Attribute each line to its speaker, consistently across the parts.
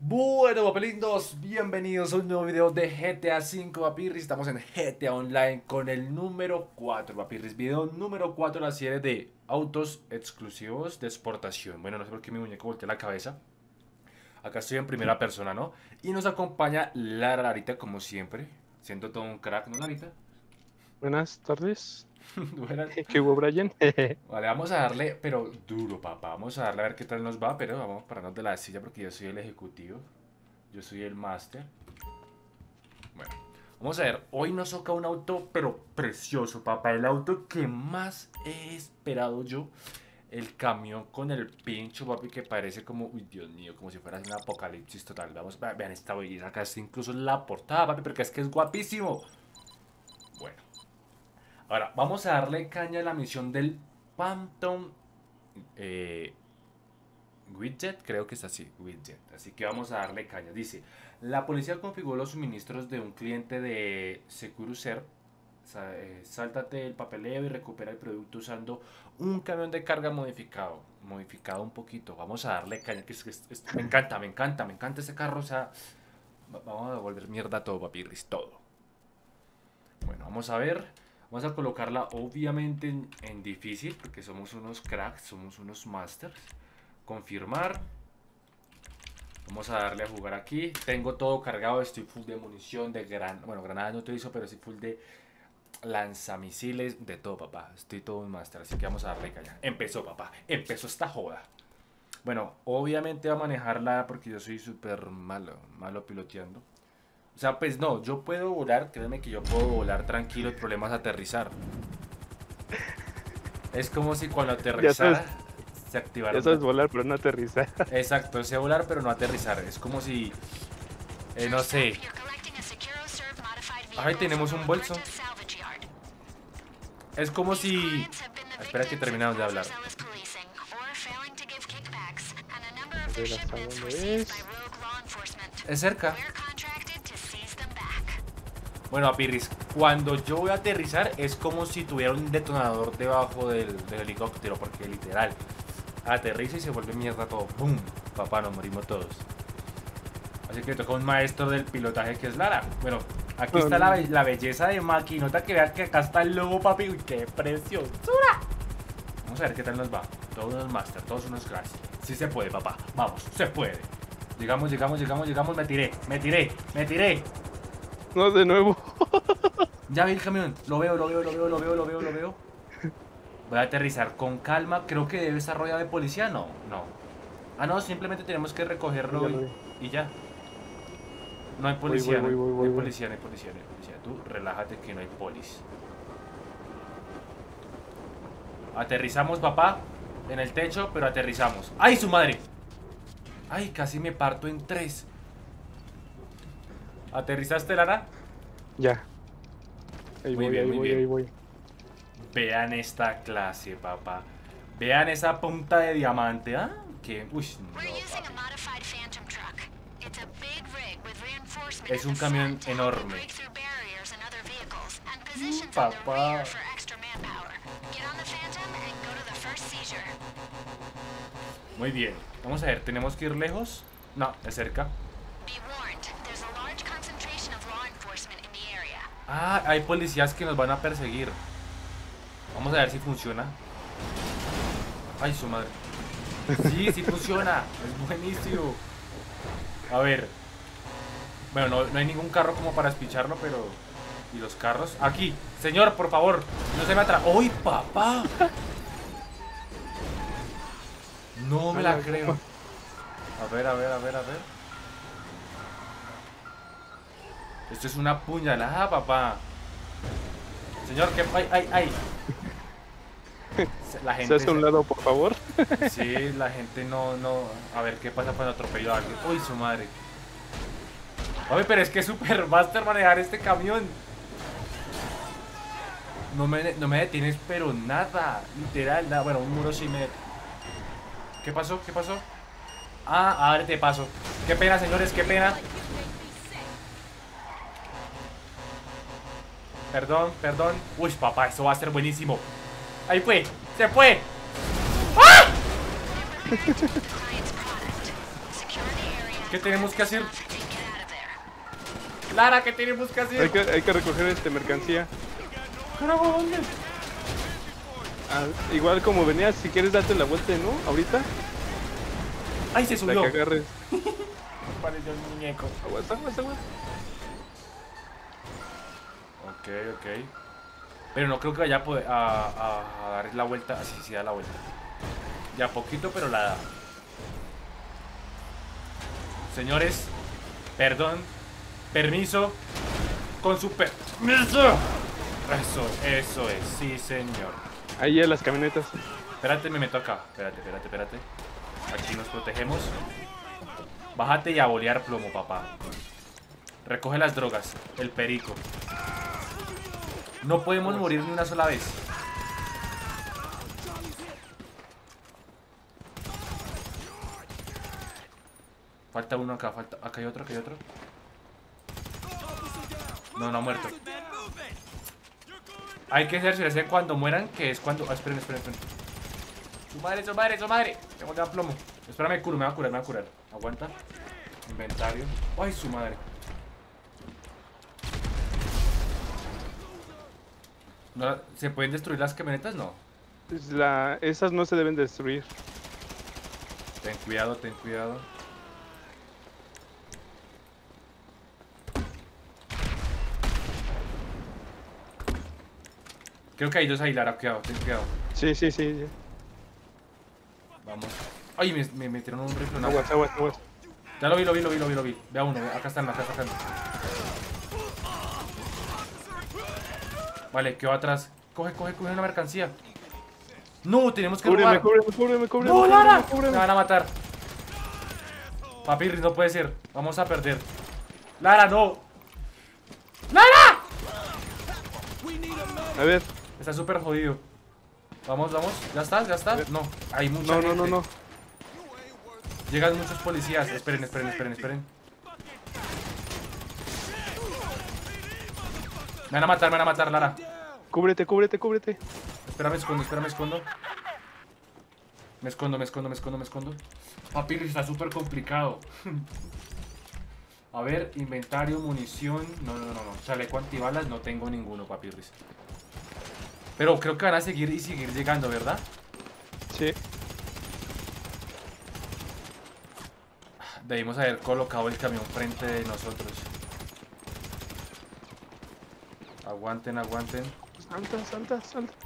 Speaker 1: Bueno, papelindos, bienvenidos a un nuevo video de GTA V, papirris. Estamos en GTA Online con el número 4, papirris. Video número 4 de la serie de autos exclusivos de exportación. Bueno, no sé por qué mi muñeco voltea la cabeza. Acá estoy en primera persona, ¿no? Y nos acompaña Larita, como siempre, siendo todo un crack, ¿no, Larita?
Speaker 2: Buenas tardes.
Speaker 1: Buenas.
Speaker 2: ¿Qué hubo, Brian?
Speaker 1: Vale, vamos a darle, pero duro, papá. Vamos a darle a ver qué tal nos va, pero vamos a pararnos de la silla porque yo soy el ejecutivo. Yo soy el máster. Bueno, vamos a ver. Hoy nos toca un auto, pero precioso, papá. El auto que más he esperado yo. El camión con el pincho, papi, que parece como, uy, Dios mío, como si fuera un apocalipsis total. Vamos, vean esta belleza. Acá está incluso la portada, papi, porque es que es guapísimo. Bueno. Ahora, vamos a darle caña a la misión del Phantom Widget, creo que es así, Widget. Así que vamos a darle caña. Dice, la policía configuró los suministros de un cliente de Securuser. Sáltate el papeleo y recupera el producto usando un camión de carga modificado. Modificado un poquito. Vamos a darle caña, que me encanta, me encanta, me encanta ese carro. O sea, vamos a devolver mierda todo, papirris, todo. Bueno, vamos a ver. Vamos a colocarla obviamente en difícil, porque somos unos cracks, somos unos masters. Confirmar. Vamos a darle a jugar aquí. Tengo todo cargado, estoy full de munición, de bueno, granadas no utilizo, pero sí full de lanzamisiles, de todo, papá. Estoy todo un master, así que vamos a darle caña. Empezó, papá, empezó esta joda. Bueno, obviamente va a manejarla porque yo soy súper malo piloteando. O sea, pues no, yo puedo volar, créeme que yo puedo volar tranquilo, el problema es aterrizar. Es como si cuando aterrizara se activara.
Speaker 2: Ya sabes volar, pero no aterrizar.
Speaker 1: Exacto, sé volar pero no aterrizar. Es como si, no sé. Ay, tenemos un bolso. Es como si... Espera que terminamos de hablar.
Speaker 2: A ver hasta dónde es.
Speaker 1: Es cerca. Bueno, Apirris, cuando yo voy a aterrizar es como si tuviera un detonador debajo del helicóptero, porque literal, aterriza y se vuelve mierda todo. ¡Bum! Papá, nos morimos todos. Así que toca un maestro del pilotaje que es Lara. Bueno, aquí está la belleza de maquinota, que vean que acá está el logo, papi. ¡Uy, qué preciosura! Vamos a ver qué tal nos va. Todos unos master, todos unos cracks. Sí se puede, papá. Vamos, se puede. Llegamos, me tiré.
Speaker 2: No, de nuevo.
Speaker 1: Ya vi el camión, lo veo. Voy a aterrizar con calma. Creo que debe estar rodeado de policía. No. Ah, no, simplemente tenemos que recogerlo y ya. No hay policía, no hay policía. Tú relájate que no hay polis. Aterrizamos, papá, en el techo, pero aterrizamos. ¡Ay, su madre! ¡Ay, casi me parto en 3! ¿Aterrizaste, Lara?
Speaker 2: Ya. Ahí voy.
Speaker 1: Vean esta clase, papá. Vean esa punta de diamante, ¿ah? Que... Uy, no, es un camión enorme. Papá. Muy bien. Vamos a ver, ¿tenemos que ir lejos? No, es cerca. Ah, hay policías que nos van a perseguir. Vamos a ver si funciona. Ay, su madre. Sí funciona. Es buenísimo. A ver. Bueno, no hay ningún carro como para espicharlo, pero... ¿Y los carros? Aquí. Señor, por favor. No se me atrás. ¡Uy, papá! No me la creo. A ver. Esto es una puñalada, papá. Señor, que... ¡Ay! La gente...
Speaker 2: ¿Se hace a un lado, por favor?
Speaker 1: Sí, la gente no... A ver, ¿qué pasa cuando atropello a alguien? ¡Uy, su madre! Oye, pero es que es super master manejar este camión. No me detienes, pero nada. Literal, nada. Bueno, un muro sí me... ¿Qué pasó? Ah, a ver, te paso. Qué pena, señores, qué pena. Perdón. Uy, papá, esto va a ser buenísimo. Ahí fue, se fue. ¡Ah! ¿Qué tenemos que hacer? Lara, ¿qué tenemos que hacer?
Speaker 2: Hay que recoger mercancía.
Speaker 1: Carajo, ¿dónde?
Speaker 2: Ah, igual como venías, si quieres darte la vuelta, ¿no? Ahorita.
Speaker 1: ¡Ay, se subió!
Speaker 2: La que agarres.
Speaker 1: Pareció el muñeco.
Speaker 2: Aguanta.
Speaker 1: Ok. Pero no creo que vaya a poder a dar la vuelta. Así sí da la vuelta. Ya poquito, pero la da. Señores, perdón. Permiso. Con su permiso. Eso es, sí señor.
Speaker 2: Ahí a las camionetas.
Speaker 1: Espérate, me meto acá. Espérate. Aquí nos protegemos. Bájate y a bolear plomo, papá. Recoge las drogas. El perico. No podemos morir ni una sola vez. Falta uno acá, acá hay otro. No ha muerto. Hay que cerciorarse cuando mueran, que es cuando... Ah, esperen. Su madre. Tengo ya plomo. Espérame, me va a curar. Aguanta. Inventario. Ay, su madre. No, ¿se pueden destruir las camionetas? No.
Speaker 2: Esas no se deben destruir.
Speaker 1: Ten cuidado. Creo que hay dos ahí, Lara, ten cuidado.
Speaker 2: Sí.
Speaker 1: Vamos. Ay, me metieron un rifle.
Speaker 2: Aguas.
Speaker 1: Ya lo vi. Vea uno, acá están. Vale, quedó atrás. Coge una mercancía. No, tenemos que robar.
Speaker 2: Cúbreme.
Speaker 1: ¡No, Lara! Me van a matar. Papi, no puede ser. Vamos a perder. ¡Lara, no! ¡Lara!
Speaker 2: A ver.
Speaker 1: Está súper jodido. Vamos. ¿Ya está? No, hay mucha gente.
Speaker 2: No.
Speaker 1: Llegan muchos policías. Esperen. Me van a matar, Lara.
Speaker 2: Cúbrete.
Speaker 1: Espera, me escondo. Me escondo. Papi, está súper complicado. A ver, inventario, munición. No. Chaleco antibalas, no tengo ninguno, papi. Pero creo que van a seguir llegando, ¿verdad?
Speaker 2: Sí.
Speaker 1: Debimos haber colocado el camión frente de nosotros. Aguanten.
Speaker 2: Salta.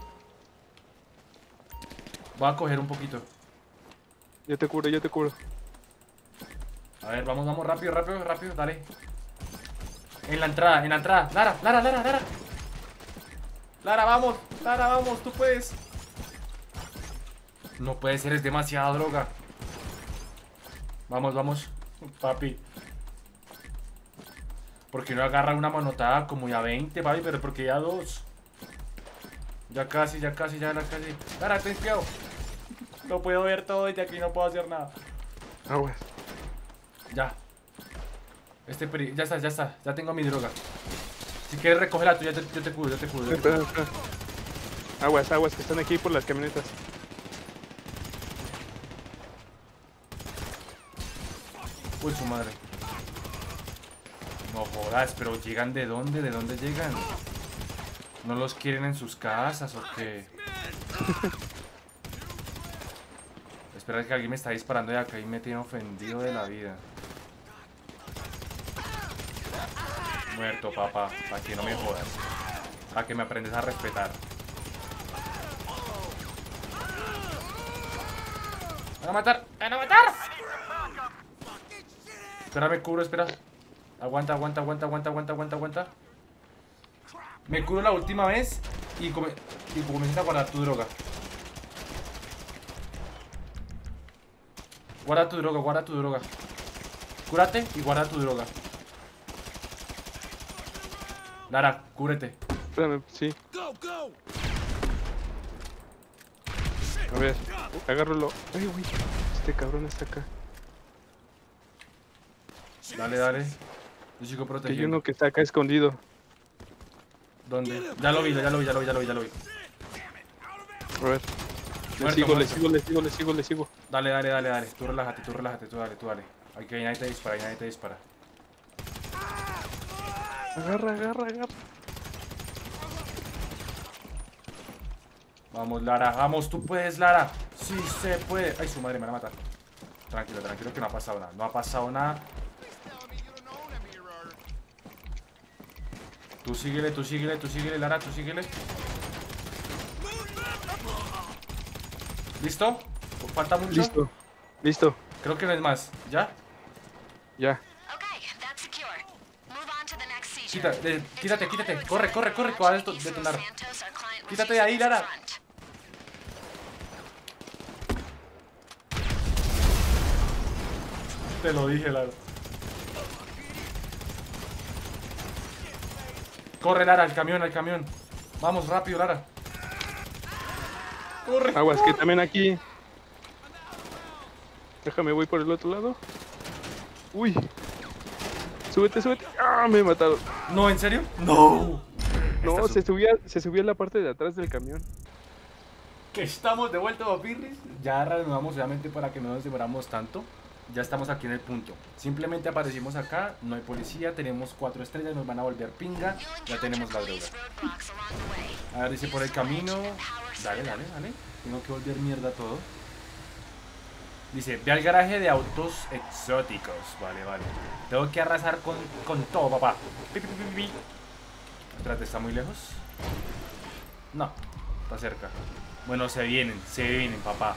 Speaker 1: Voy a coger un poquito.
Speaker 2: Yo te cubro.
Speaker 1: A ver, vamos, rápido, dale. En la entrada. Lara. Lara, vamos, tú puedes. No puede ser, es demasiada droga. Vamos, papi. ¿Por qué no agarra una manotada como ya 20, papi? Pero porque ya 2. Ya casi. Lara, ten cuidado. No puedo ver todo desde aquí, no puedo hacer nada.
Speaker 2: Aguas.
Speaker 1: Ya. Ya está. Ya tengo mi droga. Si quieres recoger la tuya, yo te cubro.
Speaker 2: Espera. Aguas, que están aquí por las camionetas.
Speaker 1: Uy, su madre. No jodas, pero ¿llegan de dónde? ¿De dónde llegan? ¿No los quieren en sus casas o qué? Espera que alguien me está disparando de acá y me tiene ofendido de la vida. Muerto, papá. Para que no me jodas. Para que me aprendes a respetar. ¡Van a matar! Espera, me cubro, espera. Aguanta. Me cubro la última vez y comienzas a guardar tu droga. Guarda tu droga. Cúrate y guarda tu droga. Lara, cúbrete.
Speaker 2: Espérame, sí. A ver, agárralo. Ay, güey. Este cabrón está acá.
Speaker 1: Dale. Yo sigo
Speaker 2: Hay
Speaker 1: protegiendo.
Speaker 2: uno que está acá escondido.
Speaker 1: ¿Dónde? Ya lo vi.
Speaker 2: A ver. Le
Speaker 1: Muerto.
Speaker 2: sigo.
Speaker 1: Dale. Tú relájate. Aquí nadie te dispara, ahí nadie te dispara.
Speaker 2: Agarra, agarra, agarra.
Speaker 1: Vamos, Lara, vamos, tú puedes, Lara. Sí se puede. Ay, su madre, me van a matar. Tranquilo, tranquilo, que no ha pasado nada. No ha pasado nada. Tú síguele, Lara, tú síguele. ¿Listo? ¿Falta mucho?
Speaker 2: Listo, listo.
Speaker 1: Creo que no es más. ¿Ya?
Speaker 2: Ya.
Speaker 1: Quítate. Corre, que va a detonar. Quítate de ahí, Lara. Te lo dije, Lara. Corre, Lara, al camión. Vamos, rápido, Lara. Corre.
Speaker 2: Aguas, que también aquí. Déjame, voy por el otro lado. Uy. Súbete. ¡Ah! Me mataron.
Speaker 1: No, ¿en serio? No.
Speaker 2: No, se subía a la parte de atrás del camión.
Speaker 1: Que estamos de vuelta, papirris. Ya reanudamos obviamente para que no nos demoramos tanto. Ya estamos aquí en el punto. Simplemente aparecimos acá, no hay policía, tenemos 4 estrellas, nos van a volver pinga. Ya tenemos la droga. A ver, dice por el camino. Dale. Tengo que volver mierda todo. Dice, ve al garaje de autos exóticos. Vale. Tengo que arrasar con todo, papá. Pi. Espérate, ¿está muy lejos? No, está cerca. Bueno, se vienen, papá.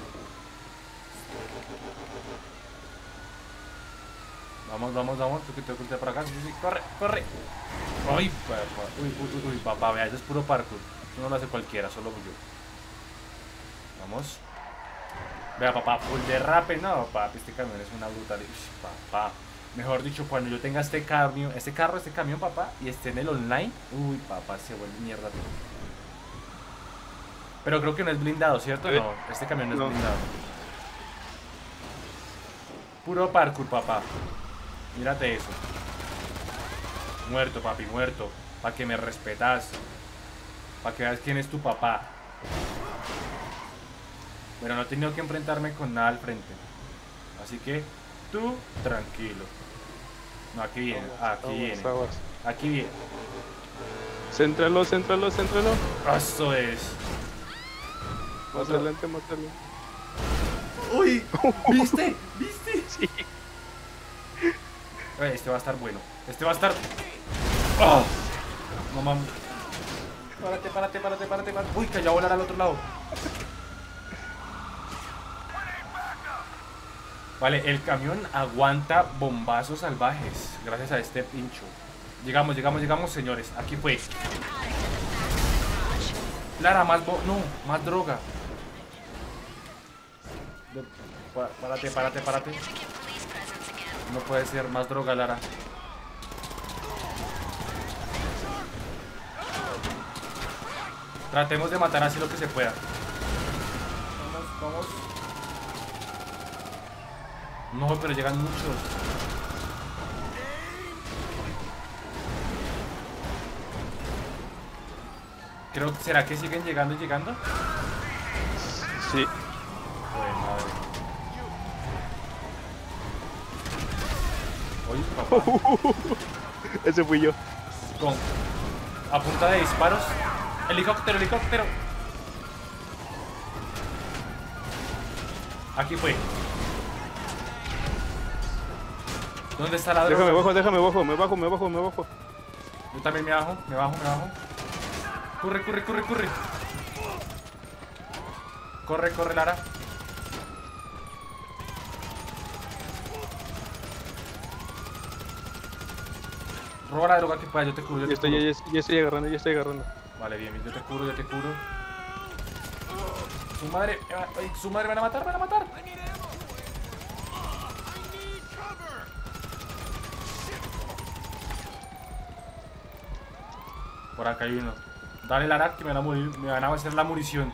Speaker 1: Vamos, tú que te oculté por acá. Sí, corre. Uy, papá, vea, eso es puro parkour. Eso no lo hace cualquiera, solo yo. Vamos. Vea, papá, full derrape. No, papi, este camión es una brutalidad. Papá, mejor dicho, cuando yo tenga este camión, papá, y esté en el online, uy, papá, se vuelve mierda todo. Pero creo que no es blindado, ¿cierto? No, este camión no es blindado. Puro parkour, papá. Mírate eso. Muerto, papi, muerto. Pa' que me respetas. Pa' que veas quién es tu papá. Bueno, no he tenido que enfrentarme con nada al frente. Así que, tú, tranquilo. No, aquí viene, Aquí viene.
Speaker 2: Céntralo.
Speaker 1: Eso es.
Speaker 2: Más adelante.
Speaker 1: Uy, ¿viste?
Speaker 2: Sí.
Speaker 1: Este va a estar bueno. ¡Oh! No mames. Párate. Uy, que ya volar al otro lado. Vale, el camión aguanta bombazos salvajes. Gracias a este pincho. Llegamos, señores. Aquí fue. Lara, más droga. Párate. No puede ser más droga, Lara. Tratemos de matar así lo que se pueda. Vamos. No, pero llegan muchos. ¿Será que siguen llegando?
Speaker 2: Sí.
Speaker 1: Joder, madre. Oye, papá.
Speaker 2: Ese fui yo.
Speaker 1: A punta de disparos. Helicóptero. Aquí fue. ¿Dónde está la droga?
Speaker 2: Déjame bajo, me bajo.
Speaker 1: Yo también me bajo. Corre. Corre, Lara. Roba la droga que pueda, yo te cubro.
Speaker 2: Ya estoy agarrando.
Speaker 1: Vale, bien, yo te cubro. Su madre, van a matar. Por acá hay uno. Dale, Lara, que me van a morir. Me van a hacer la munición.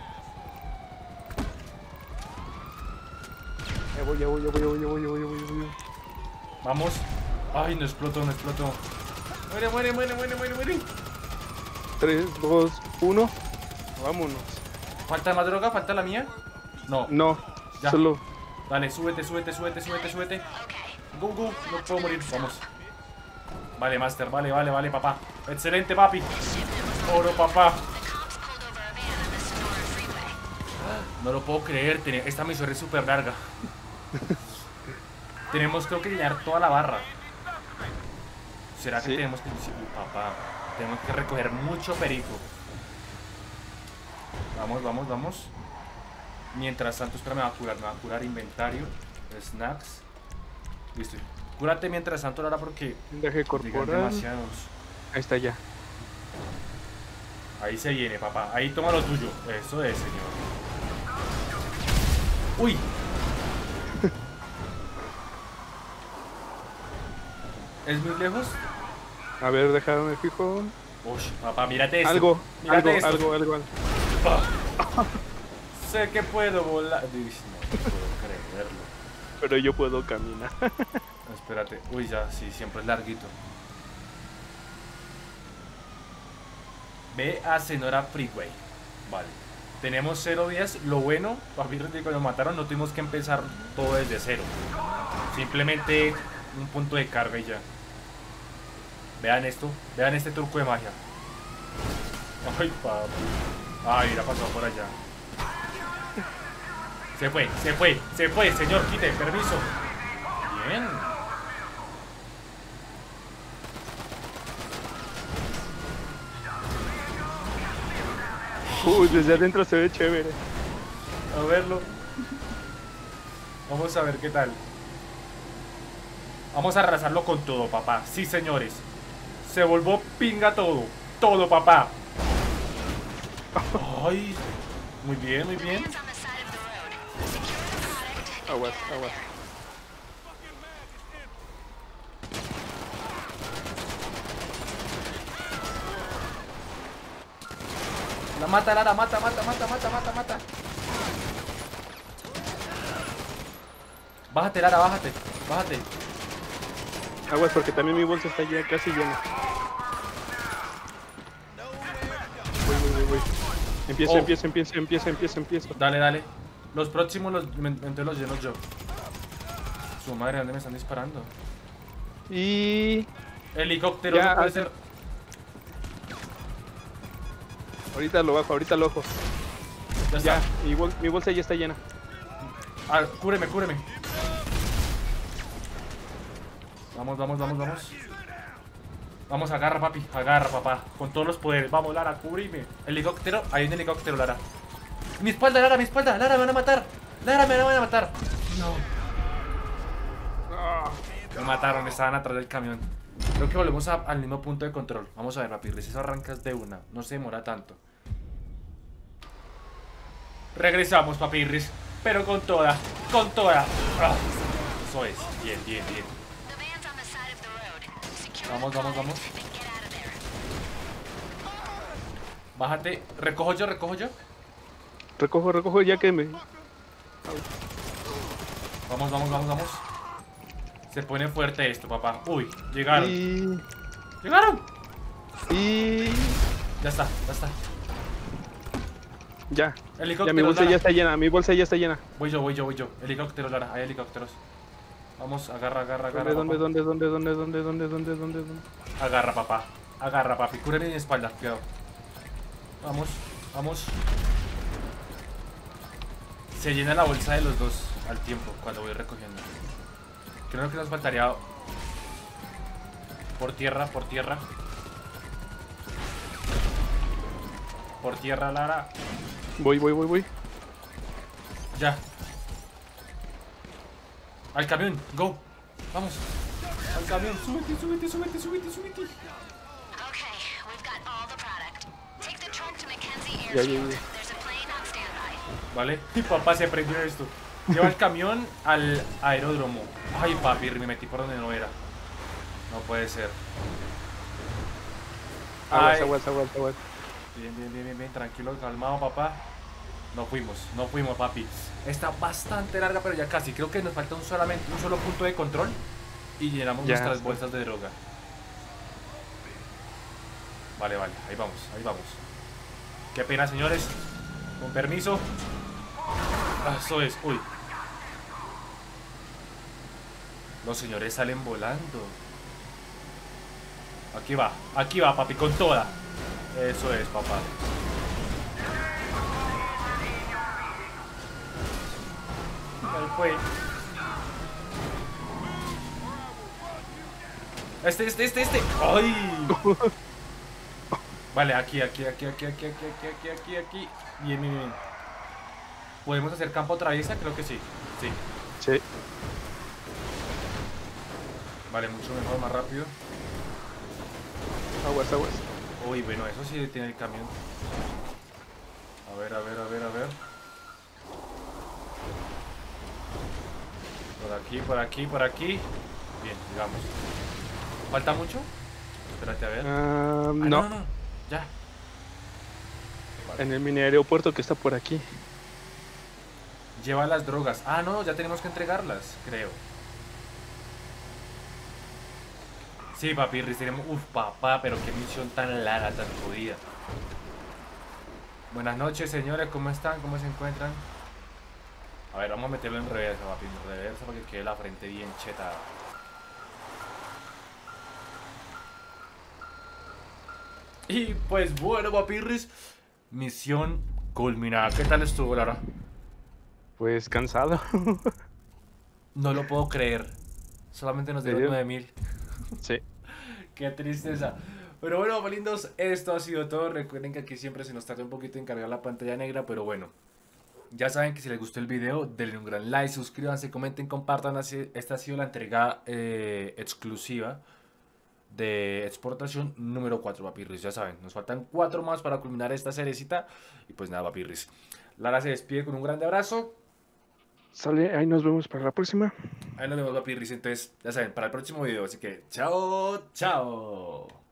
Speaker 2: Ya voy.
Speaker 1: Vamos. Ay, no explotó. Muere.
Speaker 2: 3, 2, 1. Vámonos.
Speaker 1: ¿Falta más droga? ¿Falta la mía? No.
Speaker 2: No,
Speaker 1: Ya.
Speaker 2: solo.
Speaker 1: Dale, súbete. Go, go. No puedo morir. Vamos. Vale, Master. Vale, vale, vale, papá. Excelente, papi. Oro, papá. No lo puedo creer. Esta misión es súper larga. Tenemos, creo que llenar toda la barra. ¿Será que tenemos que...? Sí, papá. Tenemos que recoger mucho perico. Vamos, vamos, vamos. Mientras tanto, espera, me va a curar inventario. Snacks. Listo. Cúrate mientras tanto, Lara, porque
Speaker 2: Vendaje corporal.
Speaker 1: demasiados.
Speaker 2: Ahí está ya.
Speaker 1: Ahí se viene, papá. Ahí toma lo tuyo. Eso es, señor. ¡Uy! ¿Es muy lejos?
Speaker 2: A ver, déjame fijo.
Speaker 1: Uy, papá, mírate esto.
Speaker 2: Algo,
Speaker 1: Mírate esto.
Speaker 2: algo.
Speaker 1: Sé que puedo volar. Uy, no puedo creerlo.
Speaker 2: Pero yo puedo caminar.
Speaker 1: Espérate. Uy, ya, sí, siempre es larguito. Ve a Senora Freeway. Vale. Tenemos 0 días. Lo bueno, papi, cuando nos mataron no tuvimos que empezar todo desde cero. Simplemente un punto de carga y ya. Vean esto. Vean este truco de magia. Ay, papi. Ay, la pasó por allá. Se fue, se fue, se fue, señor, quite, permiso. Bien.
Speaker 2: Uy, desde adentro se ve chévere.
Speaker 1: A verlo. Vamos a ver qué tal. Vamos a arrasarlo con todo, papá. Sí, señores. Se volvió pinga todo. Todo, papá. Ay. Muy bien, muy bien.
Speaker 2: Aguas, aguas.
Speaker 1: La mata, Lara, mata, mata, mata, mata, mata, mata. Bájate, Lara, bájate, bájate.
Speaker 2: Aguas porque también mi bolsa está ya casi llena. Voy. Empiezo.
Speaker 1: Dale, dale. Los próximos entonces los lleno yo. Su madre, ¿dónde me están disparando?
Speaker 2: Y...
Speaker 1: Helicóptero,
Speaker 2: Ya,
Speaker 1: no puede ser.
Speaker 2: ahorita lo bajo.
Speaker 1: Ya
Speaker 2: Ya,
Speaker 1: está.
Speaker 2: mi bolsa ya está llena.
Speaker 1: Ah, cúreme. Vamos. Vamos, agarra, papi. Agarra, papá. Con todos los poderes. Vamos, Lara, cúbreme. Helicóptero. Hay un helicóptero, Lara. Mi espalda, Lara, mi espalda. Lara, me van a matar. Lara, me van a matar. No. Me mataron, estaban atrás del camión. Creo que volvemos al mismo punto de control. Vamos a ver, papi. Eso arrancas de una. No se demora tanto. Regresamos, papirris. Pero con toda. Con toda. Eso es. Bien. Vamos. Bájate. Recojo yo.
Speaker 2: Recojo ya que me...
Speaker 1: Vamos. Se pone fuerte esto, papá. Uy, llegaron.
Speaker 2: Y...
Speaker 1: ¡Llegaron!
Speaker 2: Y...
Speaker 1: Ya está.
Speaker 2: Ya.
Speaker 1: Helicóptero,
Speaker 2: Ya mi bolsa
Speaker 1: Lara.
Speaker 2: ya está llena,
Speaker 1: Voy yo. Helicóptero, Lara. Hay helicópteros. Vamos, agarra.
Speaker 2: ¿Dónde?
Speaker 1: Agarra, papá. Papi. Cúreme mi espalda. Cuidado. Vamos. Se llena la bolsa de los dos al tiempo cuando voy recogiendo. Creo que nos faltaría por tierra. Por tierra, Lara.
Speaker 2: Voy.
Speaker 1: Ya. Al camión, go. Vamos. Al camión, súbete.
Speaker 2: Ya.
Speaker 1: Vale. Mi papá se aprendió esto. Lleva el camión al aeródromo. Ay, papi, me metí por donde no era. No puede ser.
Speaker 2: Aguas.
Speaker 1: Bien, tranquilo, calmado, papá. No fuimos, papi. Está bastante larga, pero ya casi. Creo que nos falta un solo punto de control y llenamos nuestras bolsas de droga. Vale, ahí vamos. Qué pena, señores. Con permiso. Eso es, uy. Los señores salen volando. Aquí va, papi, con toda. Eso es, papá. Ahí fue. Este. ¡Ay! Vale, aquí. Bien. ¿Podemos hacer campo traviesa? Creo que sí. Sí.
Speaker 2: Sí.
Speaker 1: Vale, mucho mejor, más rápido.
Speaker 2: Aguas.
Speaker 1: Uy, bueno, eso sí tiene el camión. A ver. Por aquí. Bien, digamos. ¿Falta mucho? Espérate, a ver.
Speaker 2: No.
Speaker 1: No. Ya. Vale.
Speaker 2: En el mini aeropuerto que está por aquí.
Speaker 1: Lleva las drogas. Ah, no, ya tenemos que entregarlas, creo. Sí, papi, tenemos... Uf, papá, pero qué misión tan larga, tan jodida. Buenas noches, señores, ¿cómo están? ¿Cómo se encuentran? A ver, vamos a meterlo en reversa, papi, en reversa para que quede la frente bien chetada. Y pues bueno, papirris, misión culminada. ¿Qué tal estuvo, Lara?
Speaker 2: Pues cansado.
Speaker 1: No lo puedo creer. Solamente nos dieron
Speaker 2: ¿Serio?
Speaker 1: 9000.
Speaker 2: Sí.
Speaker 1: Qué tristeza. Pero bueno, papá lindos, esto ha sido todo. Recuerden que aquí siempre se nos tarda un poquito en cargar la pantalla negra, pero bueno. Ya saben que si les gustó el video, denle un gran like, suscríbanse, comenten, compartan. Esta ha sido la entrega exclusiva de exportación número 4, papirris. Ya saben, nos faltan 4 más para culminar esta seriecita. Y pues nada, papirris. Lara se despide con un grande abrazo.
Speaker 2: Sale, ahí nos vemos para la próxima.
Speaker 1: Ahí nos vemos, papirris. Entonces, ya saben, para el próximo video. Así que, chao.